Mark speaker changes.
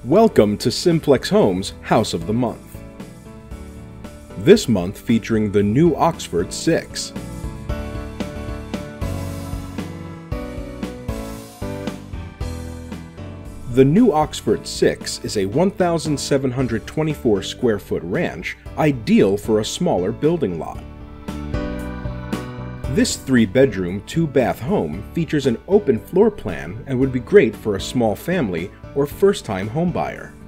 Speaker 1: Welcome to Simplex Homes House of the Month. This month featuring the new Oxford 6. The new Oxford 6 is a 1,724 square foot ranch, ideal for a smaller building lot. This 3-bedroom, 2-bath home features an open floor plan and would be great for a small family or first-time homebuyer.